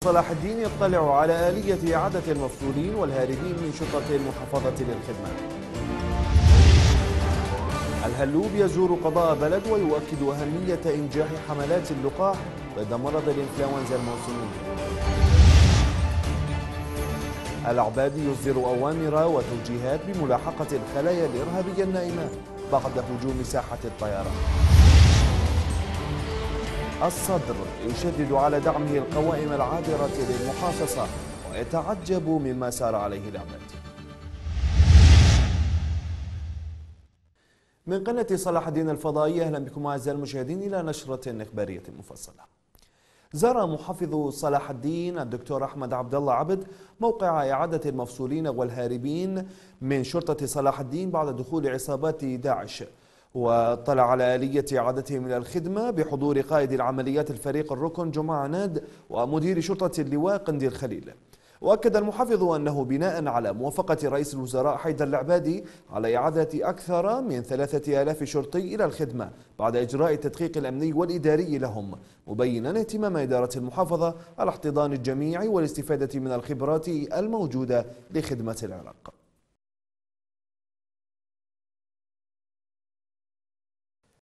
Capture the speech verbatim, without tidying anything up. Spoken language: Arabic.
صلاح الدين يطلع على آلية إعادة المفصولين والهاربين من شرطة المحافظة للخدمة. الهلوب يزور قضاء بلد ويؤكد أهمية إنجاح حملات اللقاح ضد مرض الإنفلونزا الموسمي. العبادي يصدر أوامر وتوجيهات بملاحقة الخلايا الإرهابية النائمة بعد هجوم ساحة الطيران. الصدر يشدد على دعمه القوائم العابرة للمحاصصة ويتعجب مما سار عليه العبادي. من قناة صلاح الدين الفضائية، أهلا بكم أعزائي المشاهدين إلى نشرة إخبارية مفصلة. زار محافظ صلاح الدين الدكتور أحمد عبد الله عبد موقع إعادة المفصولين والهاربين من شرطة صلاح الدين بعد دخول عصابات داعش، واطلع على آلية إعادتهم إلى الخدمة بحضور قائد العمليات الفريق الركن جمعة عناد ومدير شرطة اللواء قنديل خليل. وأكد المحافظ أنه بناء على موافقة رئيس الوزراء حيدر العبادي على إعادة أكثر من ثلاثة آلاف شرطي إلى الخدمة بعد إجراء التدقيق الأمني والإداري لهم، مبينا اهتمام إدارة المحافظة على احتضان الجميع والاستفادة من الخبرات الموجودة لخدمة العراق.